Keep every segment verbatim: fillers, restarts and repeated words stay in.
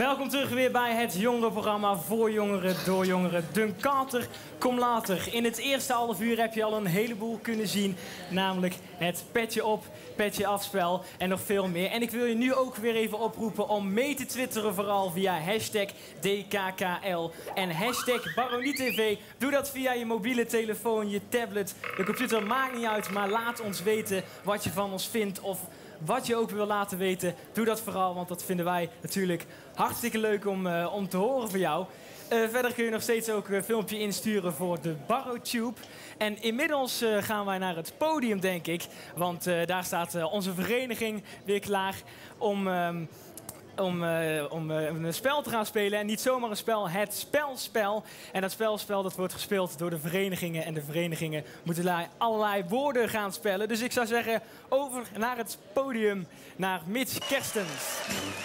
Welkom terug weer bij het jongerenprogramma voor jongeren, door jongeren. Dun Carter, kom later. In het eerste half uur heb je al een heleboel kunnen zien. Namelijk het petje op, petje afspel en nog veel meer. En ik wil je nu ook weer even oproepen om mee te twitteren, vooral via hashtag D K K L en hashtag BaronieTV. Doe dat via je mobiele telefoon, je tablet, de computer, maakt niet uit. Maar laat ons weten wat je van ons vindt of wat je ook wil laten weten. Doe dat vooral, want dat vinden wij natuurlijk hartstikke leuk om, uh, om te horen van jou. Uh, verder kun je nog steeds ook een filmpje insturen voor de BarroTube. En inmiddels uh, gaan wij naar het podium, denk ik. Want uh, daar staat uh, onze vereniging weer klaar om, um, om, uh, om uh, een spel te gaan spelen. En niet zomaar een spel, het spelspel. En dat spelspel dat wordt gespeeld door de verenigingen. En de verenigingen moeten allerlei woorden gaan spellen. Dus ik zou zeggen, over naar het podium, naar Mitch Kerstens.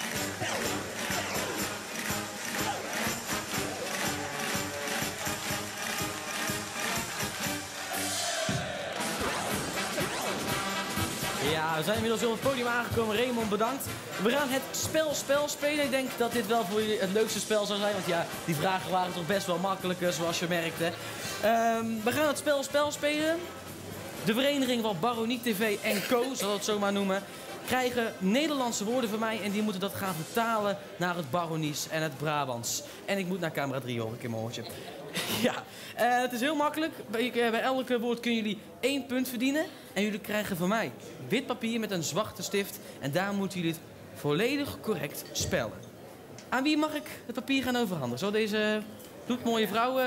Ja, we zijn inmiddels op het podium aangekomen. Raymond, bedankt. We gaan het spel spel spelen. Ik denk dat dit wel voor jullie het leukste spel zou zijn. Want ja, die vragen waren toch best wel makkelijk, zoals je merkte. Um, we gaan het spel spel spelen. De vereniging van BaronieTV en Co, zal ik het zo maar noemen, krijgen Nederlandse woorden van mij. En die moeten dat gaan vertalen naar het Baronies en het Brabants. En ik moet naar camera drie, hoor ik in mijn oortje. Ja, uh, het is heel makkelijk. Bij, bij elke woord kunnen jullie één punt verdienen. En jullie krijgen van mij wit papier met een zwarte stift. En daar moeten jullie het volledig correct spellen. Aan wie mag ik het papier gaan overhandigen? Zal deze bloedmooie vrouw uh,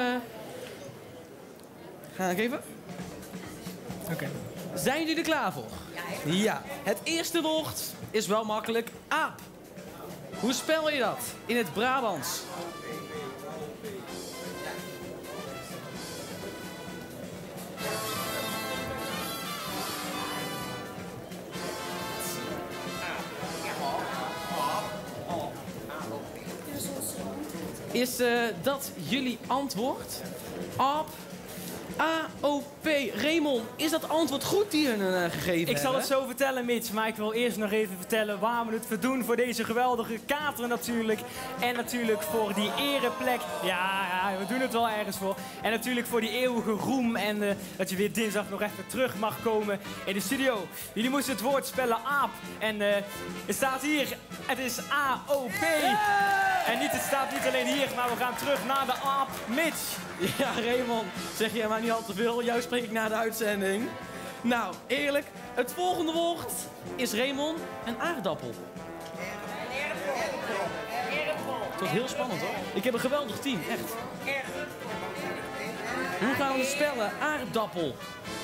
gaan geven? Oké. Okay. Zijn jullie er klaar voor? Ja. Ja. Het eerste woord is wel makkelijk. Aap. Hoe spel je dat in het Brabants? Is uh, dat jullie antwoord? Aap. A O P. Raymond, is dat antwoord goed die hun uh, gegeven hebben? Ik zal het zo vertellen, Mitch, maar ik wil eerst nog even vertellen waar we het voor doen. Voor deze geweldige kater natuurlijk. En natuurlijk voor die ereplek. Ja, ja, we doen het wel ergens voor. En natuurlijk voor die eeuwige roem. En uh, dat je weer dinsdag nog even terug mag komen in de studio. Jullie moesten het woord spellen aap. En uh, het staat hier. Het is A O P. Yeah! En niet, het staat niet alleen hier, maar we gaan terug naar de aap. Mitch. Ja, Raymond, zeg jij maar niet al te veel. Jou spreek ik na de uitzending. Nou, eerlijk, het volgende woord is, Raymond, een aardappel. Een aardappel. Het wordt heel spannend, hoor. Ik heb een geweldig team, echt. Hoe gaan we het spellen? Aardappel.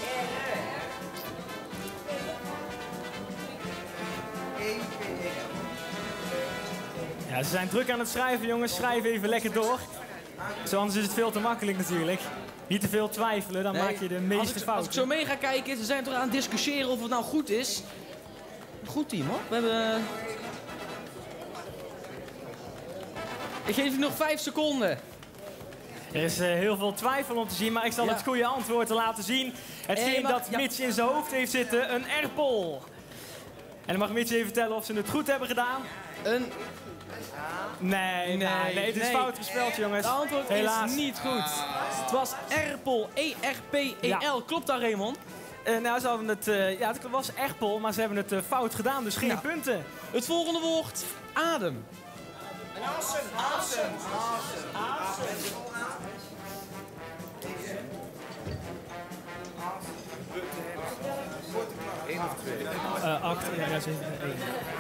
Ja, ze zijn druk aan het schrijven, jongens. Schrijf even lekker door. Zo, anders is het veel te makkelijk natuurlijk. Niet te veel twijfelen, dan nee, maak je de meeste fouten. Als ik zo mee ga kijken, ze zijn toch aan het discussiëren of het nou goed is. Goed team, hoor. We hebben... Ik geef je nog vijf seconden. Er is uh, heel veel twijfel om te zien, maar ik zal ja. het goede antwoord laten zien. Hetgeen hey, dat ja. Mitch in zijn hoofd heeft zitten, een erpel. En dan mag Mitch even vertellen of ze het goed hebben gedaan. Een... Nee, nee, nee, nee, het is nee. fout gespeld, jongens. Het antwoord Helaas. is niet goed. Het was erpel, E R P E L. Ja. Klopt dat, Raymond? Uh, nou, ze hadden het, uh, ja, het was erpel, maar ze hebben het uh, fout gedaan, dus geen nou. punten. Het volgende woord, adem. Een asem, asem, asem, Eén of twee? Uh, acht, ja, ja, zeven, één.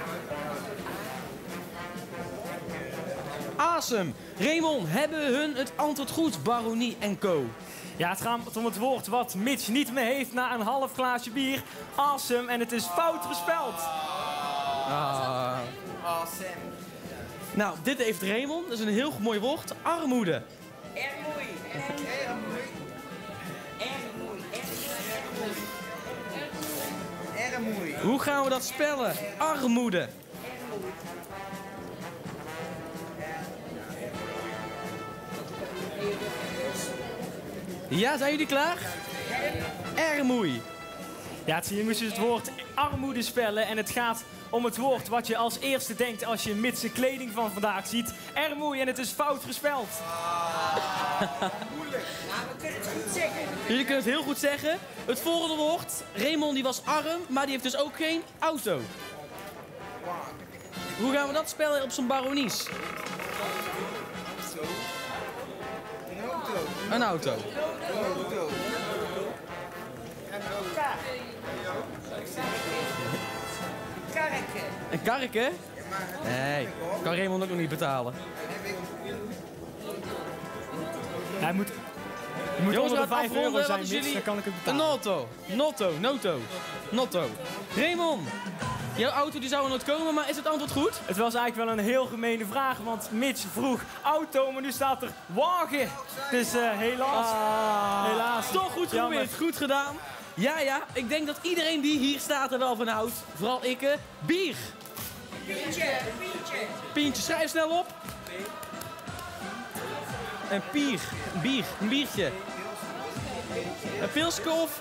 Asem. Raymond, hebben hun het antwoord goed, Baronie en Co? Ja, het gaat om het woord wat Mitch niet meer heeft na een half glaasje bier. Awesome, en het is fout gespeld. Ah. Awesome. Nou, dit heeft Raymond. Dat is een heel mooi woord. Armoede. Ermoei. Ermoei. Ermoei. Ermoei. Hoe gaan we dat spellen? Armoede. Ja, zijn jullie klaar? Ermoei. Ja, het, je moest dus het woord armoede spellen en het gaat om het woord wat je als eerste denkt als je mitse kleding van vandaag ziet. Ermoei en het is fout gespeld. Moeilijk. Nou, we kunnen het goed zeggen. Jullie kunnen het heel goed zeggen. Het volgende woord. Raymond die was arm, maar die heeft dus ook geen auto. Hoe gaan we dat spellen op zo'n baronies? Zo. Een auto. Een auto. Een auto. Karretje. Een karretje? Nee, kan Raymond ook nog niet betalen. Hij moet, je moet Jongens, onder de we gaan vijf euro afronden. zijn, Wat is mits, jullie? dan kan ik het Een betalen. auto. Notto. Notto. Notto. Raymond, jouw auto die zou er nooit komen, maar is het antwoord goed? Het was eigenlijk wel een heel gemene vraag, want Mitch vroeg auto, maar nu staat er wagen. Dus eh, helaas, helaas. Toch goed Jammer. geprobeerd, goed gedaan. Ja, ja, ik denk dat iedereen die hier staat er wel van houdt. Vooral ik. eh, Bier. Pientje. Pientje. Pientje, schrijf snel op. Een pier. Een bier. Een biertje. Een pilske of...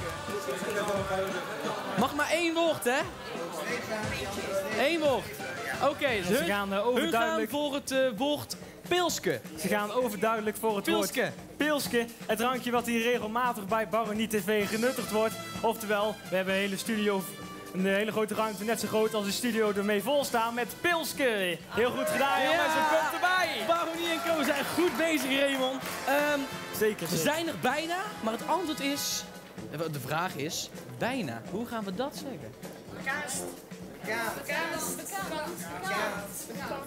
Mag maar één woord, hè? Eén woord. Oké, dus Ze hun, gaan, eh, hun gaan overduidelijk- voor het eh, woord pilske. Ze gaan overduidelijk voor het Pilske. woord pilske. Het drankje wat hier regelmatig bij Baronie T V genuttigd wordt. Oftewel, we hebben een hele studio, een hele grote ruimte, net zo groot als de studio ermee vol staan met pilske. Heel goed gedaan, jongens. Het komt erbij. Baronie en Co zijn goed bezig, Raymond. Ehm, Zeker, ze zeker. zijn er bijna, maar het antwoord is... De vraag is, bijna. Hoe gaan we dat zeggen? Kaast. Kaast. Kaast. Kaast.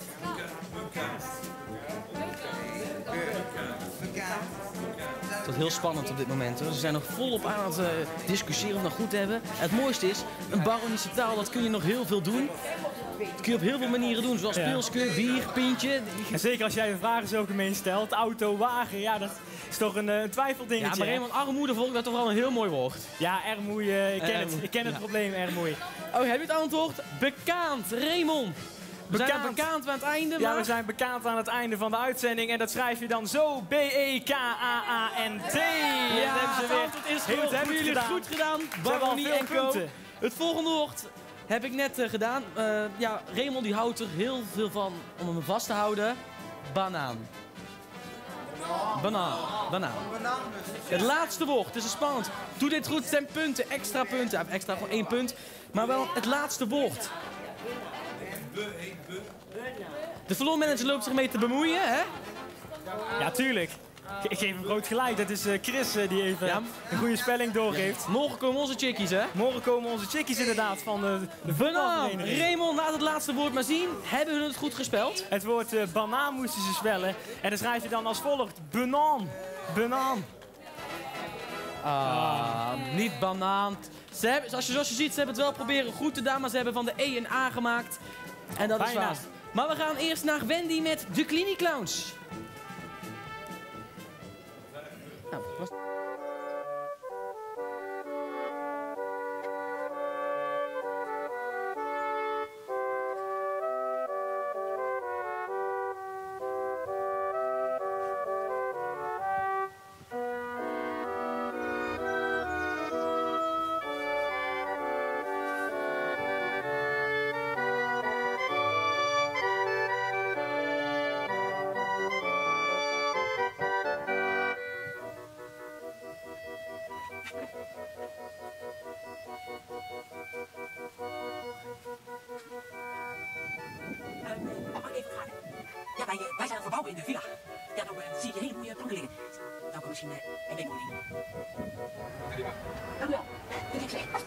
Het is heel spannend op dit moment. Hoor. Ze zijn nog volop aan het uh, discussiëren of we het nog goed hebben. Het mooiste is, een baronische taal, dat kun je nog heel veel doen. Dat kun je op heel veel manieren doen, zoals Ja. pilske, bier, pintje. En zeker als jij de vragen zo gemeen stelt, auto, wagen, ja, dat is toch een, eh, een twijfeldingetje. Ja, maar hè? Raymond, armoede vond ik dat toch wel een heel mooi woord. Ja, ermoei, eh, ik ken het. Ermoei, Ik ken het ja. probleem, ermoei. Oh, heb je het antwoord? Bekaand, Raymond. We zijn Bekaand. bekaand aan het einde, Ja, maar... we zijn bekend aan het einde van de uitzending en dat schrijf je dan zo B E K A A N T. Ja, dat hebben ze het weer antwoord is heel goed. goed Hebben jullie het gedaan. goed gedaan? Ze hebben al Baronie veel en Co. punten. Het volgende woord heb ik net eh, gedaan. Eh, ja, Raymond die houdt er heel veel van om hem vast te houden. Banaan. Banaan. Banaan. Het laatste woord. Het is spannend. Doe dit goed, ten punten. Extra punten. Ja, extra voor één punt. Maar wel het laatste woord. De floormanager loopt zich mee te bemoeien, hè? Ja, tuurlijk. Ik- Ik geef hem groot gelijk. Dat is eh, Chris eh, die even Ja. een goede spelling doorgeeft. Morgen komen onze chickies, hè? Morgen komen onze chickies inderdaad van de, de Banaan. voetbalvereniging. Raymond, laat het laatste woord maar zien. Hebben hun het goed gespeld? Het woord eh, banaan moesten ze spellen. En dan schrijf je dan als volgt. Banaan. Banaan. Ah, niet banaan. Ze hebben, zoals, je, zoals je ziet, ze hebben het wel proberen goed te doen, maar ze hebben van de E een A gemaakt. En dat is Bijna. waar. Maar we gaan eerst naar Wendy met de Clinic Clowns. Nou, was... Mag ik even vragen? Ja, wij, eh, wij zijn aan het verbouwen in de villa. Ja, nou eh, zie ik hele mooie planken liggen. Nou, kan misschien uh, een demoling. Dank u wel. Dit is slecht.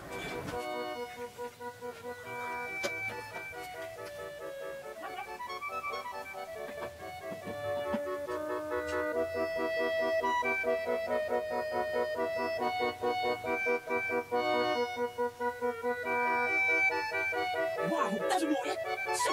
Wauw, dat is een mooie. Zo.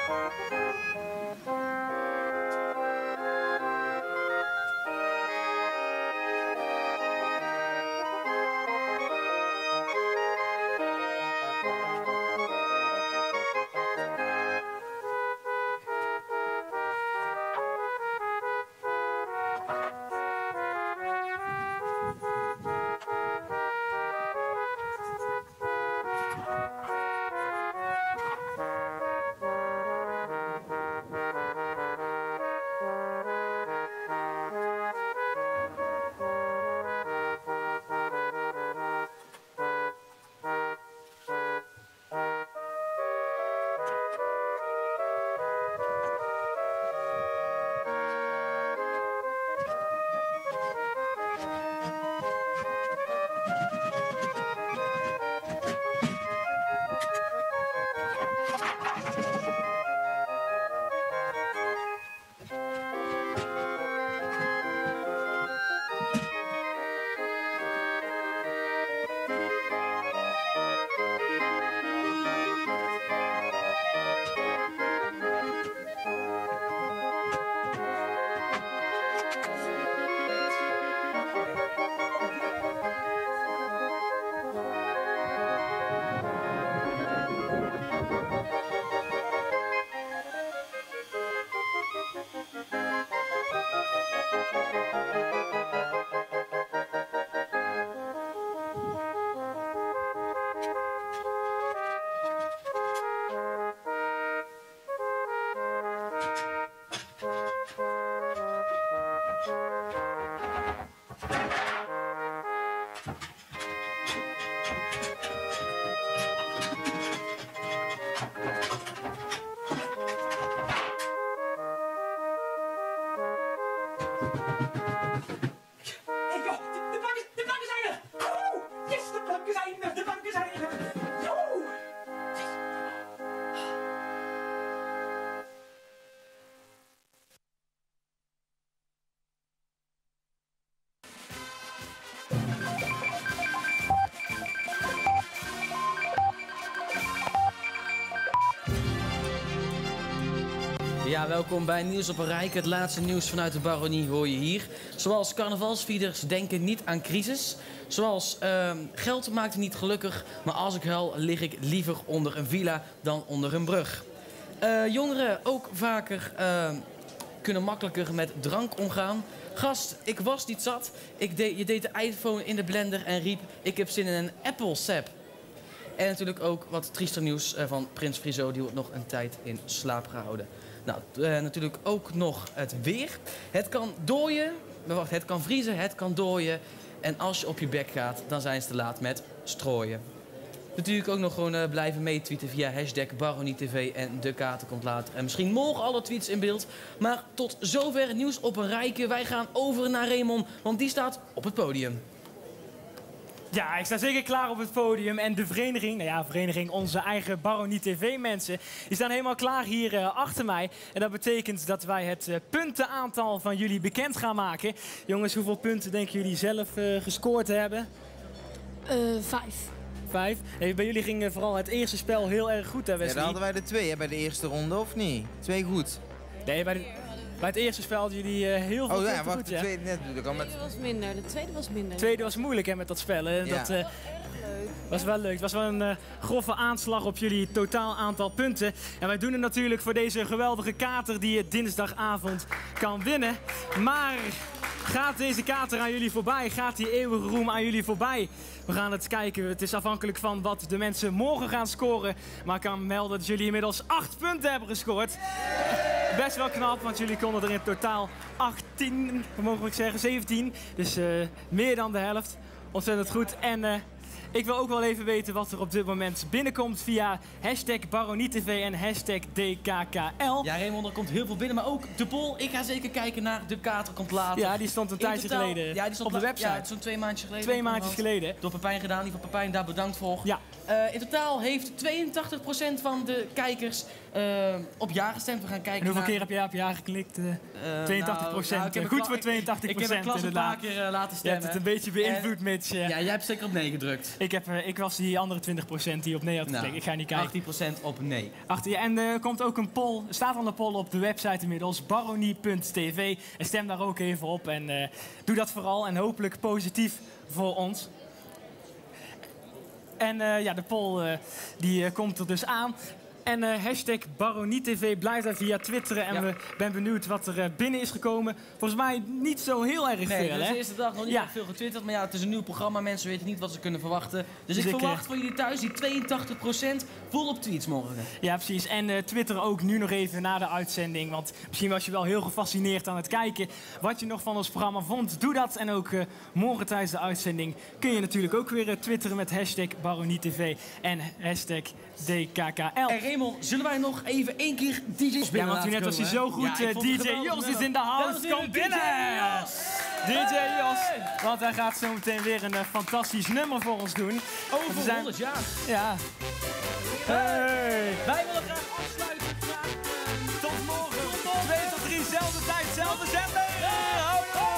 Hey joh, de, de, planken, de planken zijn er! Oeh! Yes, de planken zijn er! De planken zijn er! Oeh! Ja, welkom bij Nieuws op een Rijk. Het laatste nieuws vanuit de baronie hoor je hier. Zoals carnavalsvierders denken niet aan crisis. Zoals uh, geld maakt niet gelukkig, maar als ik huil lig ik liever onder een villa dan onder een brug. Uh, jongeren ook vaker uh, kunnen makkelijker met drank omgaan. Gast, ik was niet zat. Ik de je deed de iPhone in de blender en riep ik heb zin in een Apple sap. En natuurlijk ook wat triester nieuws uh, van Prins Friso. Die wordt nog een tijd in slaap gehouden. Nou, uh, natuurlijk ook nog het weer. Het kan dooien, wacht, het kan vriezen, het kan dooien. En als je op je bek gaat, dan zijn ze te laat met strooien. Natuurlijk ook nog gewoon uh, blijven meetweeten via hashtag BaronieTV en de kater komt later. En misschien morgen alle tweets in beeld. Maar tot zover Nieuws op een Rijke. Wij gaan over naar Raymond, want die staat op het podium. Ja, ik sta zeker klaar op het podium. En de vereniging, nou ja, vereniging onze eigen Baronie T V-mensen, die staan helemaal klaar hier uh, achter mij. En dat betekent dat wij het uh, puntenaantal van jullie bekend gaan maken. Jongens, hoeveel punten denken jullie zelf uh, gescoord te hebben? Uh, vijf. Vijf. Hey, bij jullie ging uh, vooral het eerste spel heel erg goed, hè Wesley? Ja, dan hadden wij er twee hè, bij de eerste ronde, of niet? Twee goed. Nee, bij, de, bij het eerste spel hadden jullie uh, heel veel Oh ja, punten wacht, goed, de ja? tweede net natuurlijk al De met... tweede was minder. De tweede was minder. De tweede was moeilijk hè, met dat spellen. Ja. Dat uh, was wel leuk. Het was wel een uh, grove aanslag op jullie totaal aantal punten. En wij doen het natuurlijk voor deze geweldige kater die je dinsdagavond kan winnen. Maar gaat deze kater aan jullie voorbij? Gaat die eeuwige roem aan jullie voorbij? We gaan het kijken. Het is afhankelijk van wat de mensen morgen gaan scoren. Maar ik kan melden dat jullie inmiddels acht punten hebben gescoord. Best wel knap, want jullie konden er in totaal achttien, mogen we zeggen, zeventien. Dus uh, meer dan de helft. Ontzettend goed. En uh, ik wil ook wel even weten wat er op dit moment binnenkomt via hashtag BaronieTV en hashtag D K K L. Ja, Raymond, er komt heel veel binnen, maar ook de poll. Ik ga zeker kijken naar de kater komt later. Ja, die stond een In tijdje totaal- geleden ja, die stond op de la- website. Ja, zo'n twee maandjes geleden. Twee maandjes geleden. Door Pepijn gedaan, die van Pepijn, daar bedankt voor. Ja. Uh, in totaal heeft tweeëntachtig procent van de kijkers uh, op ja gestemd. We gaan kijken En hoeveel naar... keer heb jij op ja geklikt? Uh, Uh, tweeëntachtig procent. nou, nou, ik heb Goed een voor kla- tweeëntachtig Ik, ik heb procent een klas een paar inderdaad. keer uh, laten Je stemmen. hebt het een beetje beïnvloed, Mitch. Ja. Ja, jij hebt zeker op nee gedrukt. geklikt? Ik, heb, uh, ik was die andere twintig procent die op nee had geklikt. Nou, ik ga niet kijken. achttien procent op nee. Achter, ja, en er komt ook een poll, staat al een poll op de website inmiddels, baronie punt t v. En stem daar ook even op en uh, doe dat vooral en hopelijk positief voor ons. En uh, ja, de poll uh, die uh, komt er dus aan. En uh, hashtag BaronieTV blijft daar via twitteren. En ja. we ben benieuwd wat er uh, binnen is gekomen. Volgens mij niet zo heel erg nee, veel, dus hè? de eerste dag nog niet ja. veel getwitterd. Maar ja, het is een nieuw programma. Mensen weten niet wat ze kunnen verwachten. Dus, dus ik, ik verwacht uh, van jullie thuis die tweeëntachtig procent volop tweets morgen. Ja, precies. En uh, Twitter ook nu nog even na de uitzending. Want misschien was je wel heel gefascineerd aan het kijken. Wat je nog van ons programma vond, doe dat. En ook uh, morgen tijdens de uitzending kun je natuurlijk ook weer uh, twitteren met hashtag BaronieTV en hashtag D K K L. En Raymond, zullen wij nog even één keer D J's binnen? Ja, want u net was hij zo goed. Ja, uh, D J Jos is in de house. Kom binnen! D J Jos. Want hij gaat zo meteen weer een uh, fantastisch nummer voor ons doen. Over zijn... honderd jaar. Ja. Hey. Wij willen graag afsluiten. Graag, uh, tot morgen. Tot morgen. twee tot drie, zelfde tijd, zelfde zender. Houdo!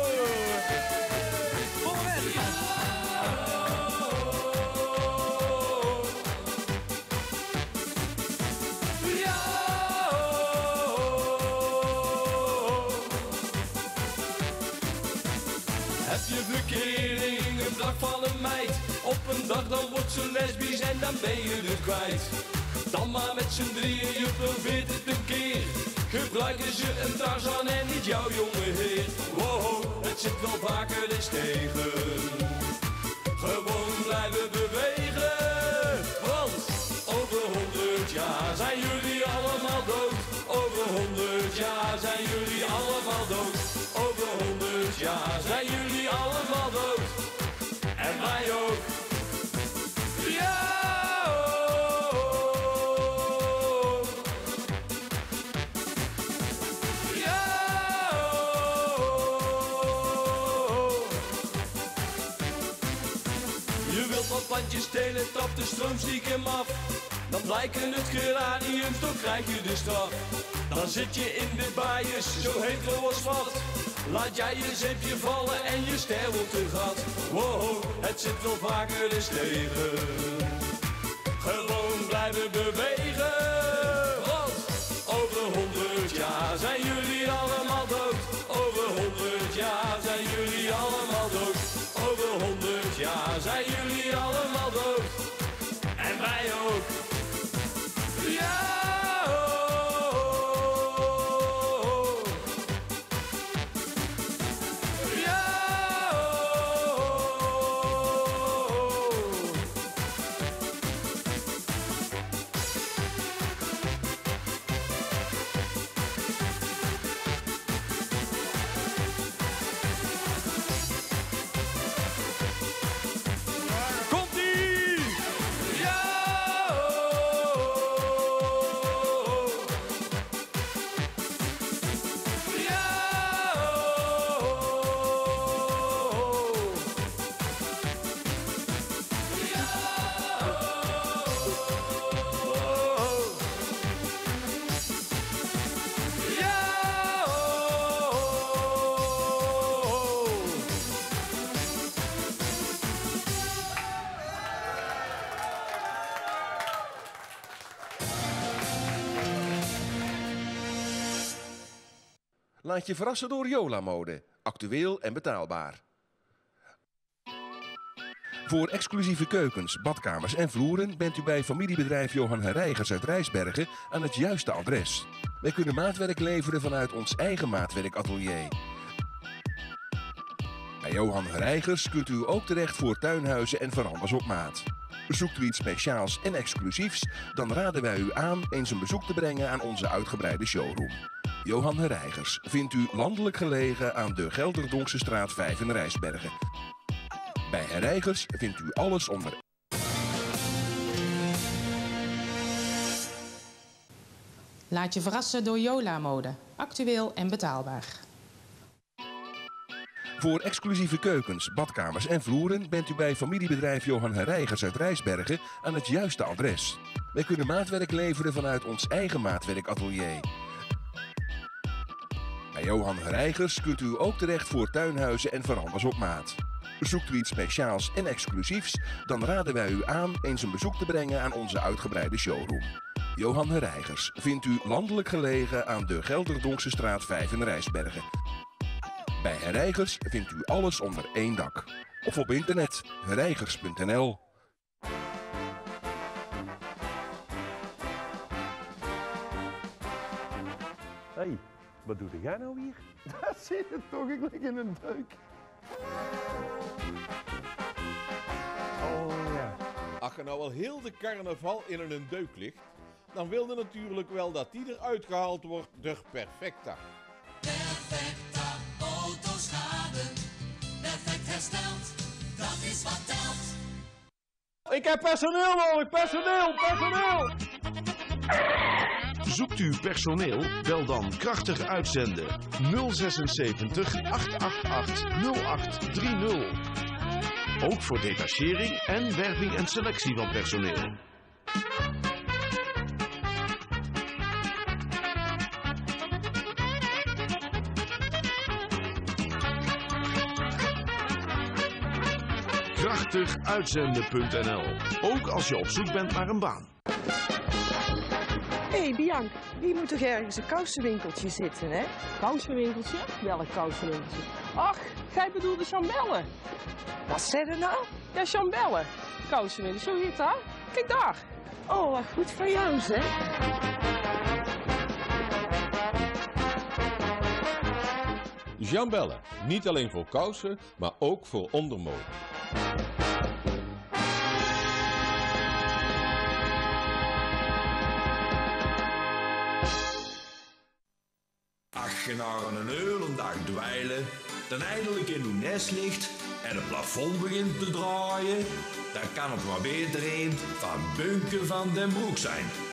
Verkering, een dag van een meid. Op een dag dan wordt ze lesbisch en dan ben je het kwijt. Dan maar met z'n drieën, je probeert het een keer. Gebruiken ze een Tarzan en niet jouw jonge heer. Wow, het zit wel vaker eens tegen. Gewoon blijven bewegen. Want over honderd jaar zijn jullie allemaal dood. Over honderd jaar zijn jullie allemaal dood. Over honderd jaar zijn jullie allemaal dood. En wij ook. Ja! Ja! Je wilt wat plantjes stelen, trap de stroom stiekem af. Dan blijken het geraniums, dan krijg je de straf. Dan zit je in de bias, zo heet als wat. Laat jij je zeepje vallen en je ster wordt een gat. Wow, het zit wel vaker eens tegen. Gewoon blijven bewegen. Want over honderd jaar zijn jullie allemaal dood. Over honderd jaar zijn jullie allemaal dood. Over honderd jaar zijn jullie allemaal dood. En wij ook. Ja! Laat je verrassen door Jola-mode. Actueel en betaalbaar. Voor exclusieve keukens, badkamers en vloeren bent u bij familiebedrijf Johan Herreigers uit Rijsbergen aan het juiste adres. Wij kunnen maatwerk leveren vanuit ons eigen maatwerkatelier. Bij Johan Herreigers kunt u ook terecht voor tuinhuizen en verandas op maat. Zoekt u iets speciaals en exclusiefs, dan raden wij u aan eens een bezoek te brengen aan onze uitgebreide showroom. Johan Herreigers vindt u landelijk gelegen aan de Gelderdonkse straat vijf in Rijsbergen. Bij Herreigers vindt u alles onder. Laat je verrassen door Jola-mode. Actueel en betaalbaar. Voor exclusieve keukens, badkamers en vloeren bent u bij familiebedrijf Johan Herreigers uit Rijsbergen aan het juiste adres. Wij kunnen maatwerk leveren vanuit ons eigen maatwerkatelier. Bij Johan Herreigers kunt u ook terecht voor tuinhuizen en verandas op maat. Zoekt u iets speciaals en exclusiefs? Dan raden wij u aan eens een bezoek te brengen aan onze uitgebreide showroom. Johan Herreigers vindt u landelijk gelegen aan de Gelderdonkse straat vijf in Rijsbergen. Bij Herreigers vindt u alles onder één dak. Of op internet, herreigers punt n l. Hé, hey, wat doe jij nou hier? Daar zit het toch, ik lig in een deuk. Oh ja. Als je nou al heel de carnaval in een deuk ligt, dan wil je natuurlijk wel dat die eruit gehaald wordt, de Perfecta. Perfecta autoschade, perfect hersteld, dat is wat telt. Ik heb personeel nodig, personeel, personeel! Zoekt u personeel? Bel dan krachtig uitzenden nul zevenenzestig, acht acht acht, nul acht drie nul. Ook voor detachering en werving en selectie van personeel. krachtig uitzenden punt n l. Ook als je op zoek bent naar een baan. Hé hey Bianca, hier moet toch ergens een kousenwinkeltje zitten, hè? Kousenwinkeltje? Welk kousenwinkeltje? Ach, jij bedoelt de Chambelle. Wat zei je nou? Ja, Chambelle. Kousenwinkel, zo heet dat? Kijk daar. Oh, wat goed van jou, zeg. Chambelle, niet alleen voor kousen, maar ook voor ondermode. Als je na een hele dag dweilen, dan eindelijk in uw nest ligt en het plafond begint te draaien, dan kan het maar beter een van Bunke van den Broek zijn.